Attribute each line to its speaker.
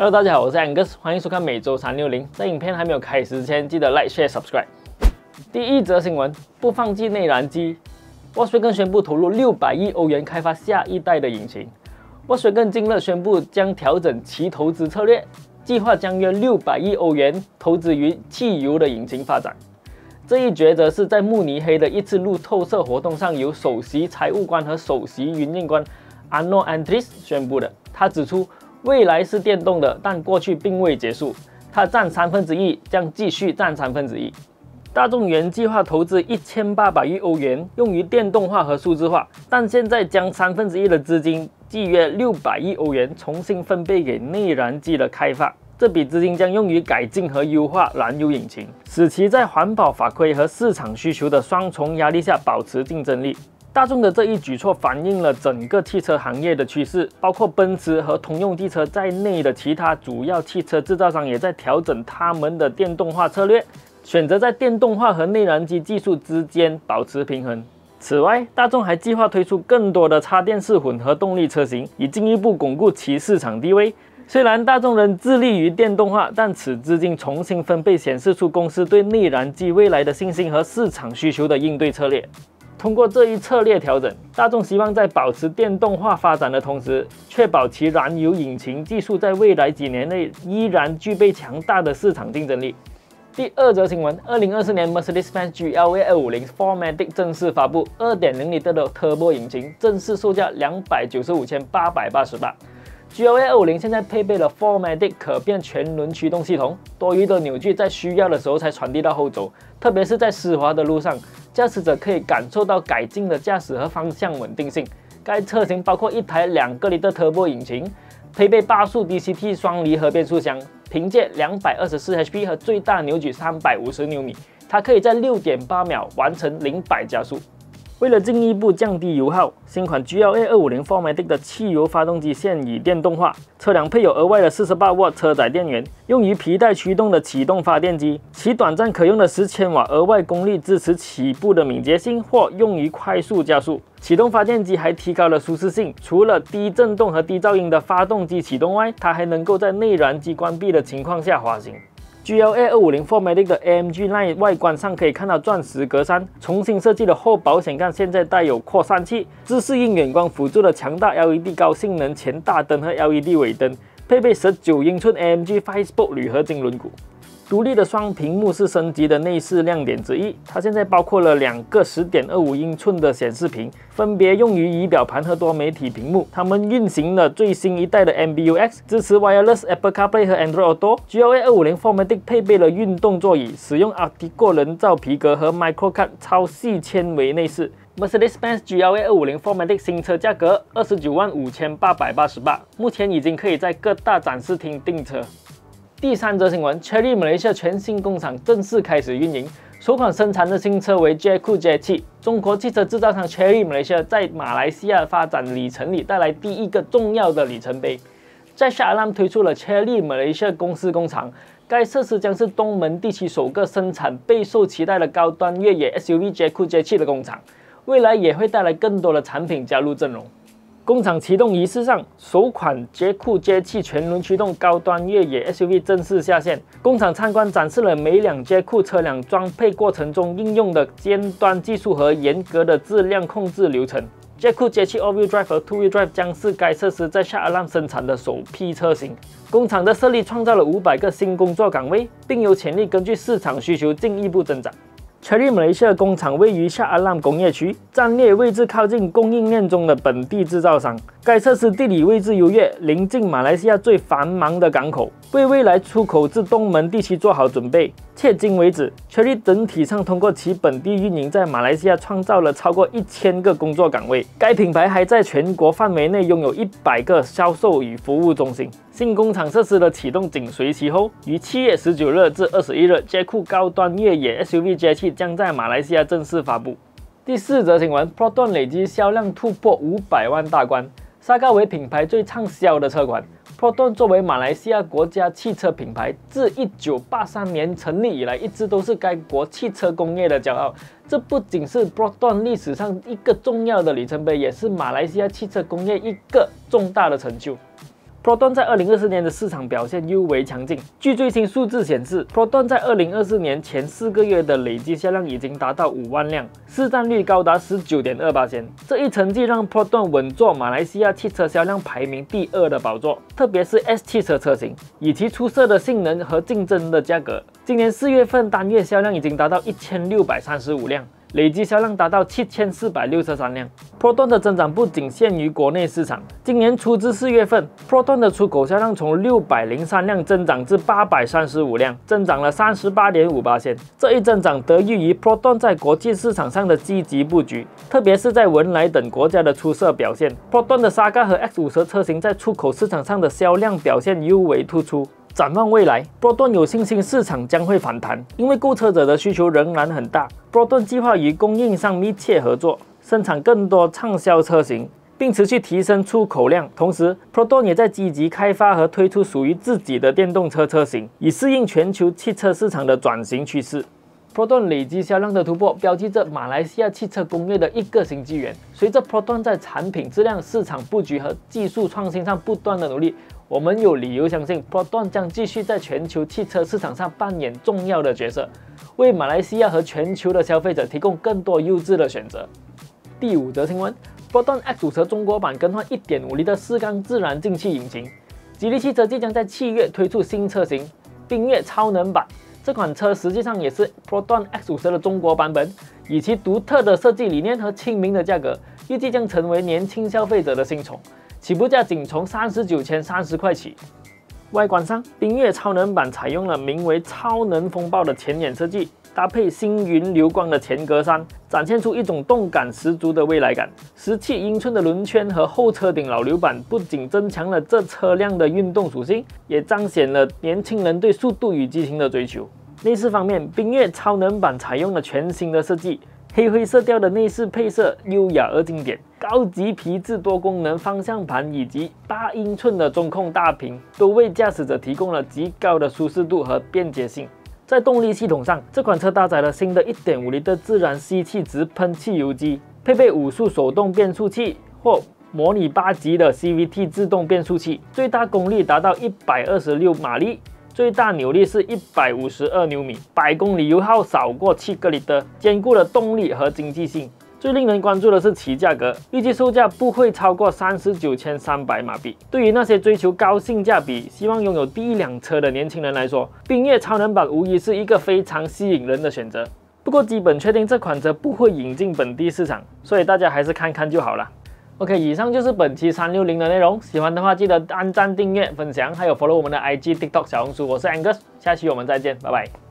Speaker 1: Hello， 大家好，我是 Angus， 欢迎收看每周360。在影片还没有开始之前，记得 Like、Share、Subscribe。第一则新闻：不放弃内燃机。Volkswagen 宣布投入600亿欧元开发下一代的引擎。Volkswagen 近日宣布将调整其投资策略，计划将约600亿欧元投资于汽油的引擎发展。这一抉择是在慕尼黑的一次路透社活动上，由首席财务官和首席营运官 Arno Andries 宣布的。他指出，未来是电动的，但过去并未结束。它占1/3，将继续占1/3。大众原计划投资1800亿欧元用于电动化和数字化，但现在将1/3的资金，即约600亿欧元，重新分配给内燃机的开发。这笔资金将用于改进和优化燃油引擎，使其在环保法规和市场需求的双重压力下保持竞争力。大众的这一举措反映了整个汽车行业的趋势，包括奔驰和通用汽车在内的其他主要汽车制造商也在调整他们的电动化策略，选择在电动化和内燃机技术之间保持平衡。此外，大众还计划推出更多的插电式混合动力车型，以进一步巩固其市场地位。虽然大众仍致力于电动化，但此资金重新分配显示出公司对内燃机未来的信心和市场需求的应对策略。通过这一策略调整，大众希望在保持电动化发展的同时，确保其燃油引擎技术在未来几年内依然具备强大的市场竞争力。第二则新闻：2024年 Mercedes-Benz GLA 250 4MATIC 正式发布，2.0 L的 Turbo 引擎，正式售价295,888。GLA 250现在配备了 4MATIC 可变全轮驱动系统，多余的扭矩在需要的时候才传递到后轴，特别是在湿滑的路上，驾驶者可以感受到改进的驾驶和方向稳定性。该车型包括一台2L Turbo 引擎，配备8速 DCT 双离合变速箱，凭借224 HP 和最大扭矩350牛米，它可以在6.8秒完成0-100加速。为了进一步降低油耗，新款 GLA 250 4MATIC 的汽油发动机现已电动化，车辆配有额外的48瓦车载电源，用于皮带驱动的启动发电机，其短暂可用的10千瓦额外功率支持起步的敏捷性或用于快速加速。启动发电机还提高了舒适性，除了低震动和低噪音的发动机启动外，它还能够在内燃机关闭的情况下滑行。GLA 250 4MATIC 的 AMG Line 外观上可以看到钻石格栅，重新设计的后保险杠现在带有扩散器，自适应远光辅助的强大 LED 高性能前大灯和 LED 尾灯，配备19英寸 AMG 5 Spoke 铝合金轮毂。独立的双屏幕是升级的内饰亮点之一，它现在包括了2个10.25英寸的显示屏，分别用于仪表盘和多媒体屏幕。它们运行了最新一代的 MBUX， 支持 Wireless Apple CarPlay 和 Android Auto。GLA 250 4MATIC 配备了运动座椅，使用 Artico 人造皮革和 Microcut 超细纤维内饰。Mercedes-Benz GLA 250 4MATIC 新车价格295888，目前已经可以在各大展示厅订车。第三则新闻 ，Chery Malaysia 全新工厂正式开始运营，首款生产的新车为 Jaco J7。中国汽车制造商 Chery Malaysia 在马来西亚发展里程里带来第一个重要的里程碑，在Shah Alam 推出了 Chery Malaysia 公司工厂，该设施将是东门地区首个生产备受期待的高端越野 SUV Jaco J7的工厂，未来也会带来更多的产品加入阵容。工厂启动仪式上，首款Jaco J7全轮驱动高端越野 SUV 正式下线。工厂参观展示了每辆 Jaco 车辆装配过程中应用的尖端技术和严格的质量控制流程。Jaco J7 All-Wheel Drive 和 Two-Wheel Drive 将是该设施在Shah Alam 生产的首批车型。工厂的设立创造了500个新工作岗位，并有潜力根据市场需求进一步增长。Chery Malaysia 工厂位于Shah Alam 工业区，战略位置靠近供应链中的本地制造商。该设施地理位置优越，临近马来西亚最繁忙的港口，为未来出口至东门地区做好准备。迄今为止 ，Chery 整体上通过其本地运营，在马来西亚创造了超过1000个工作岗位。该品牌还在全国范围内拥有100个销售与服务中心。新工厂设施的启动紧随其后，于7月19日至21日 ，Jaco 高端越野 SUV J7将在马来西亚正式发布。第四则新闻 ，Proton 累计销量突破500万大关。沙嘎为品牌最畅销的车款 ，Proton 作为马来西亚国家汽车品牌，自1983年成立以来，一直都是该国汽车工业的骄傲。这不仅是 Proton 历史上一个重要的里程碑，也是马来西亚汽车工业一个重大的成就。 Proton 在2024年的市场表现尤为强劲。据最新数字显示 ，Proton 在2024年前4个月的累计销量已经达到5万辆，市占率高达19.28%。这一成绩让 Proton 稳坐马来西亚汽车销量排名第2的宝座，特别是 S 汽车车型，以其出色的性能和竞争的价格，今年4月份单月销量已经达到1635辆。累计销量达到7463辆。Proton 的增长不仅限于国内市场，今年初至4月份 ，Proton 的出口销量从603辆增长至835辆，增长了38.5%。这一增长得益于 Proton 在国际市场上的积极布局，特别是在文莱等国家的出色表现。Proton 的 Saga 和 X50 车型在出口市场上的销量表现尤为突出。展望未来 ，Proton 有信心市场将会反弹，因为购车者的需求仍然很大。Proton 计划与供应商密切合作，生产更多畅销车型，并持续提升出口量。同时 ，Proton 也在积极开发和推出属于自己的电动车车型，以适应全球汽车市场的转型趋势。Proton 累计销量的突破，标记着马来西亚汽车工业的一个新纪元。随着 Proton 在产品质量、市场布局和技术创新上不断的努力，我们有理由相信 Proton 将继续在全球汽车市场上扮演重要的角色，为马来西亚和全球的消费者提供更多优质的选择。第5则新闻 ，Proton X50 中国版更换 1.5 升的4缸自然进气引擎，吉利汽车即将在7月推出新车型缤越超能版。这款车实际上也是 Proton X50 的中国版本，以其独特的设计理念和亲民的价格，预计将成为年轻消费者的新宠。起步价仅从39,030块起。外观上，缤越超能版采用了名为“超能风暴”的前眼设计，搭配星云流光的前格栅，展现出一种动感十足的未来感。17英寸的轮圈和后车顶老流板不仅增强了这车辆的运动属性，也彰显了年轻人对速度与激情的追求。内饰方面，缤越超能版采用了全新的设计，黑灰色调的内饰配色优雅而经典。高级皮质多功能方向盘以及8英寸的中控大屏，都为驾驶者提供了极高的舒适度和便捷性。在动力系统上，这款车搭载了新的 1.5 升的自然吸气直喷汽油机，配备5速手动变速器或模拟8级的 CVT 自动变速器，最大功率达到126马力，最大扭力是152牛米，100公里油耗少过7个L，兼顾了动力和经济性。最令人关注的是其价格，预计售价不会超过39,300马币。对于那些追求高性价比、希望拥有第一辆车的年轻人来说，缤越超能版无疑是一个非常吸引人的选择。不过，基本确定这款车不会引进本地市场，所以大家还是看看就好了。OK， 以上就是本期360的内容。喜欢的话，记得按赞、订阅、分享，还有 follow 我们的IG、TikTok、小红书。我是 Angus， 下期我们再见，拜拜。